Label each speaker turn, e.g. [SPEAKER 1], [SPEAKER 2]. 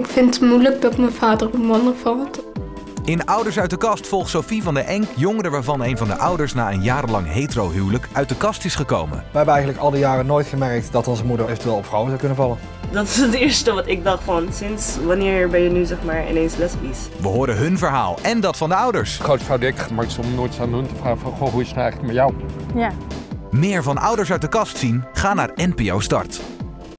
[SPEAKER 1] vind het moeilijk dat mijn vader op mannen valt.
[SPEAKER 2] In Ouders uit de Kast volgt Sophie van der Enk jongeren waarvan een van de ouders na een jarenlang hetero-huwelijk uit de kast is gekomen.
[SPEAKER 3] We hebben eigenlijk al die jaren nooit gemerkt dat onze moeder eventueel op vrouwen zou kunnen vallen.
[SPEAKER 4] Dat is het eerste wat ik dacht van, sinds wanneer ben je nu zeg maar ineens lesbisch?
[SPEAKER 2] We horen hun verhaal en dat van de ouders.
[SPEAKER 5] De grootste fout die ik gemaakt is om nooit aan hun te vragen van, goh, hoe is het eigenlijk met jou?
[SPEAKER 6] Ja.
[SPEAKER 2] Meer van Ouders uit de Kast zien? Ga naar NPO Start.